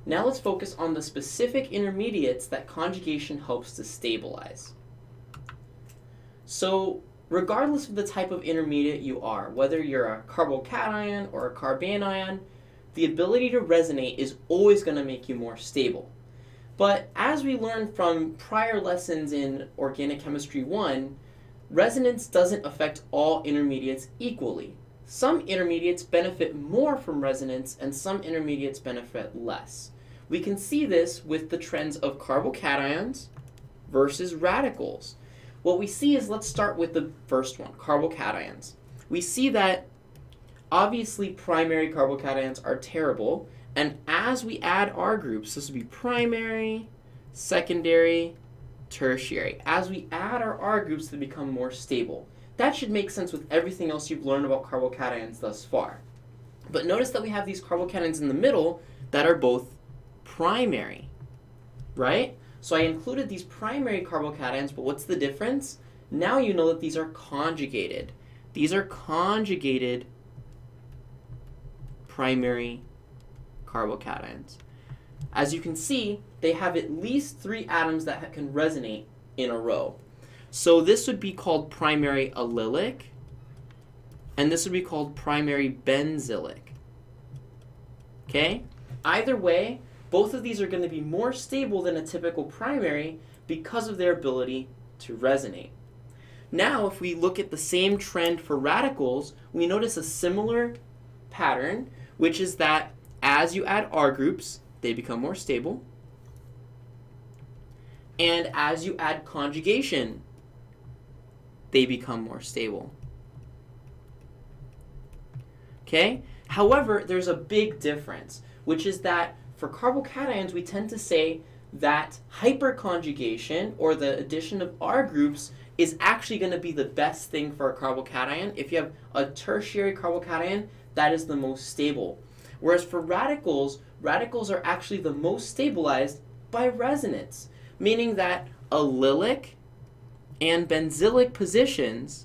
Now let's focus on the specific intermediates that conjugation helps to stabilize. So regardless of the type of intermediate you are, whether you're a carbocation or a carbanion, the ability to resonate is always going to make you more stable. But as we learned from prior lessons in Organic Chemistry 1, resonance doesn't affect all intermediates equally. Some intermediates benefit more from resonance and some intermediates benefit less. We can see this with the trends of carbocations versus radicals. What we see is, let's start with the first one, carbocations. We see that obviously primary carbocations are terrible, and as we add R groups, this would be primary, secondary, tertiary. As we add our R groups, they become more stable. That should make sense with everything else you've learned about carbocations thus far. But notice that we have these carbocations in the middle that are both primary, right? So I included these primary carbocations, but what's the difference? Now you know that these are conjugated. These are conjugated primary carbocations. As you can see, they have at least 3 atoms that can resonate in a row. So this would be called primary allylic, and this would be called primary benzylic. Okay? Either way, both of these are going to be more stable than a typical primary because of their ability to resonate. Now, if we look at the same trend for radicals, we notice a similar pattern, which is that as you add R groups, they become more stable. And as you add conjugation, they become more stable. Okay? However, there's a big difference, which is that for carbocations, we tend to say that hyperconjugation, or the addition of R groups, is actually going to be the best thing for a carbocation. If you have a tertiary carbocation, that is the most stable. Whereas for radicals, radicals are actually the most stabilized by resonance, meaning that allylic and benzylic positions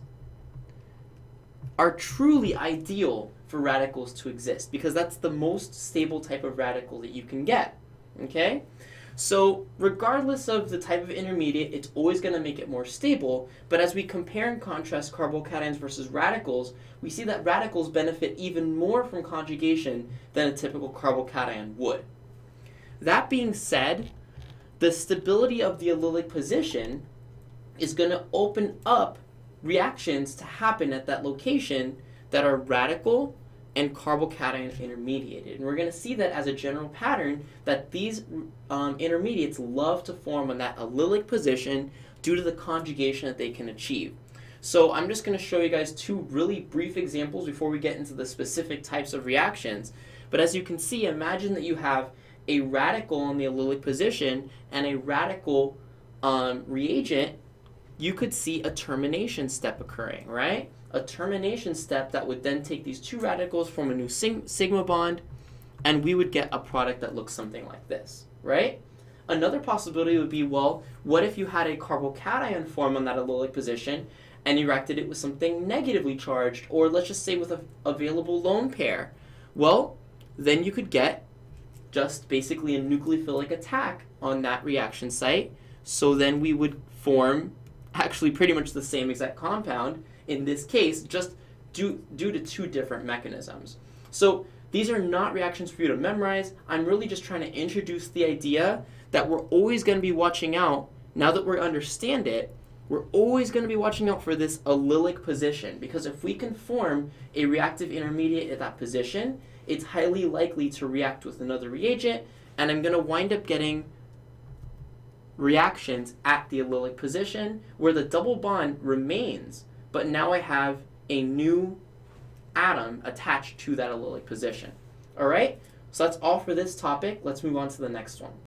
are truly ideal for radicals to exist, because that's the most stable type of radical that you can get. Okay? So regardless of the type of intermediate, it's always going to make it more stable. But as we compare and contrast carbocations versus radicals, we see that radicals benefit even more from conjugation than a typical carbocation would. That being said, the stability of the allylic position is going to open up reactions to happen at that location that are radical and carbocation intermediated. And we're going to see that as a general pattern, that these intermediates love to form on that allylic position due to the conjugation that they can achieve. So I'm just going to show you guys 2 really brief examples before we get into the specific types of reactions. But as you can see, imagine that you have a radical on the allylic position and a radical reagent. You could see a termination step occurring, right? A termination step that would then take these 2 radicals, form a new sigma bond, and we would get a product that looks something like this, right? Another possibility would be, well, what if you had a carbocation form on that allylic position and you reacted it with something negatively charged, or let's just say with an available lone pair? Well, then you could get just basically a nucleophilic attack on that reaction site. So then we would form actually pretty much the same exact compound, in this case, just due to 2 different mechanisms. So these are not reactions for you to memorize. I'm really just trying to introduce the idea that we're always going to be watching out, now that we understand it, we're always going to be watching out for this allylic position, because if we can form a reactive intermediate at that position, it's highly likely to react with another reagent, and I'm going to wind up getting reactions at the allylic position where the double bond remains, but now I have a new atom attached to that allylic position. All right? So that's all for this topic. Let's move on to the next one.